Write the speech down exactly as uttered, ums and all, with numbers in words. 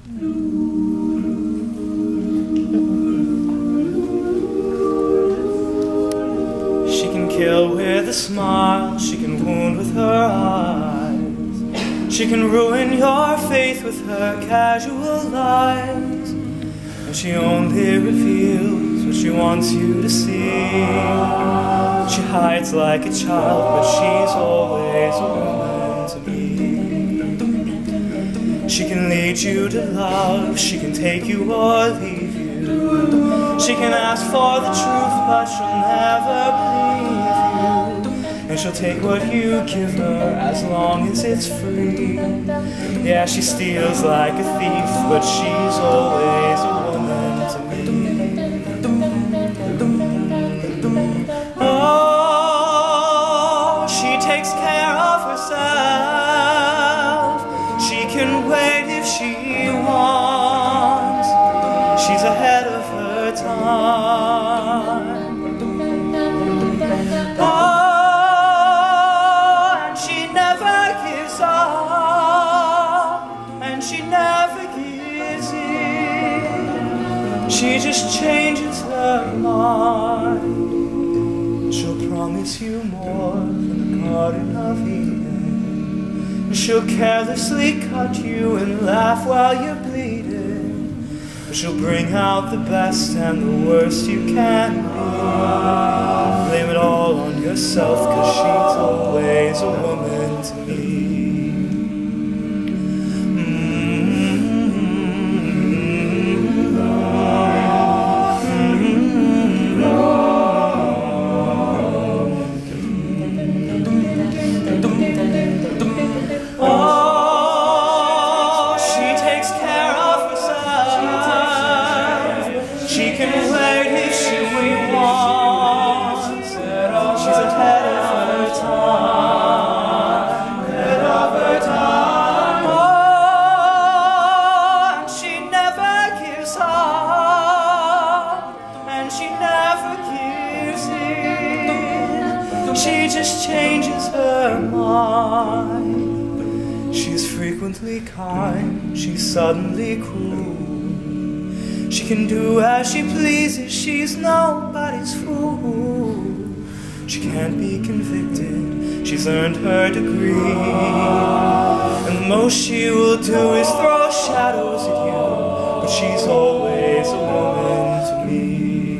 She can kill with a smile, she can wound with her eyes, she can ruin your faith with her casual lies, and she only reveals what she wants you to see. She hides like a child, but she's always a woman to me. She can lead you to love, she can take you or leave you. She can ask for the truth, but she'll never believe you. And she'll take what you give her as long as it's free. Yeah, she steals like a thief, but she's always a woman to me. Oh, she takes care of herself. She can wait if she wants. She's ahead of her time. Oh, and she never gives up, and she never gives in. She just changes her mind. She'll promise you more than the Garden of Eden. She'll carelessly cut you and laugh while you're bleeding. She'll bring out the best and the worst you can be. Blame it all on yourself, 'cause she's always a woman to me. She can wait if she wants. She's ahead of her time. Ahead of her time. Oh, and she never gives up, and she never gives in. She just changes her mind. She's frequently kind, she's suddenly cruel. She can do as she pleases, she's nobody's fool. She can't be convicted, she's earned her degree. And the most she will do is throw shadows at you, but she's always a woman to me.